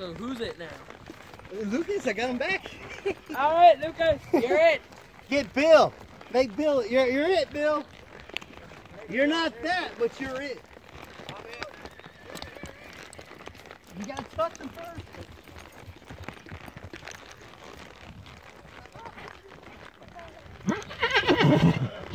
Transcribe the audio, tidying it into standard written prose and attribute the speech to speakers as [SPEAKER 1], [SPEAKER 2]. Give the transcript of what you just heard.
[SPEAKER 1] So who's it now?
[SPEAKER 2] Lucas, I got him back.
[SPEAKER 1] All right, Lucas, you're it.
[SPEAKER 2] Get Bill. Make Bill. You're it, Bill. You're not that, but you're it. You gotta touch him first.